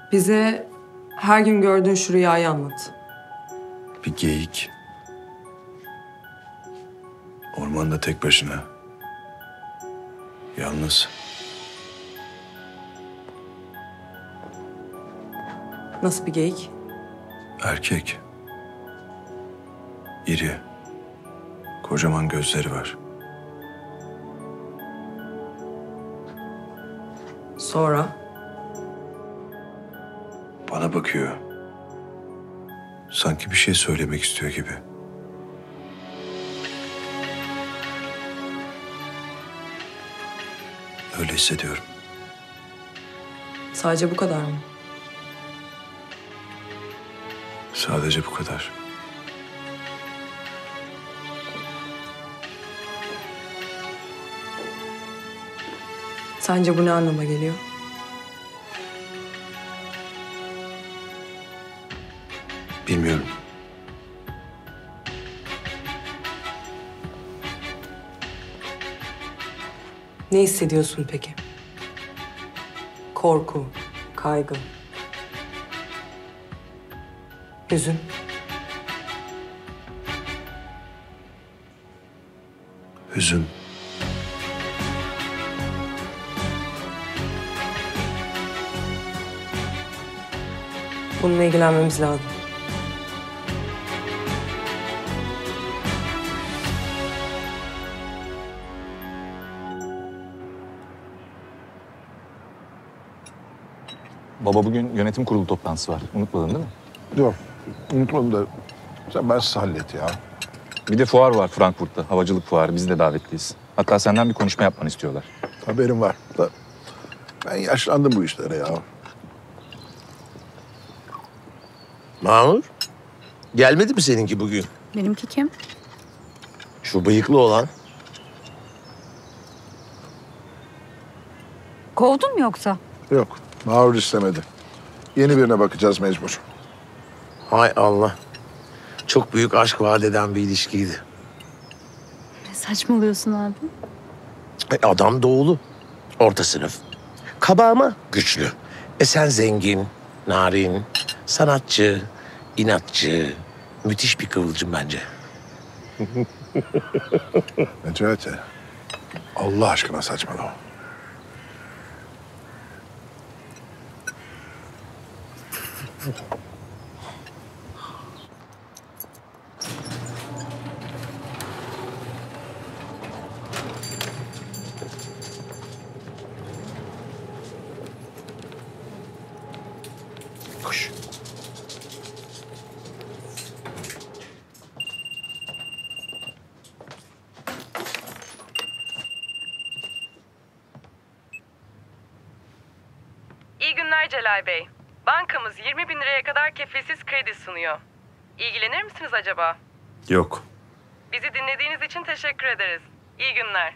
Bize her gün gördüğün şu rüyayı anlat. Bir geyik. Ormanda tek başına. Yalnız. Nasıl bir geyik? Erkek. İri. Kocaman gözleri var. Sonra? Bana bakıyor. Sanki bir şey söylemek istiyor gibi. Öyle hissediyorum. Sadece bu kadar mı? Sadece bu kadar. Sence bu ne anlama geliyor? Bilmiyorum. Ne hissediyorsun peki? Korku, kaygı, hüzün. Hüzün. Bununla ilgilenmemiz lazım. Baba bugün yönetim kurulu toplantısı var. Unutmadın değil mi? Yok, unutmadım da sen bensiz hallet ya. Bir de fuar var Frankfurt'ta. Havacılık fuarı. Biz de davetliyiz. Hatta senden bir konuşma yapmanı istiyorlar. Haberim var da ben yaşlandım bu işlere ya. Mahmur, gelmedi mi seninki bugün? Benimki kim? Şu bıyıklı olan. Kovdun mu yoksa? Yok, Mahur istemedi. Yeni birine bakacağız mecbur. Hay Allah. Çok büyük aşk vaat eden bir ilişkiydi. Ne saçmalıyorsun abi? Adam doğulu. Orta sınıf. Kaba ama güçlü. Sen zengin, narin, sanatçı, inatçı. Müthiş bir kıvılcım bence. Necati, Allah aşkına saçmalama. Koş. İyi günler Celal Bey. Bankamız 20 bin liraya kadar kefilsiz kredi sunuyor. İlgilenir misiniz acaba? Yok. Bizi dinlediğiniz için teşekkür ederiz. İyi günler.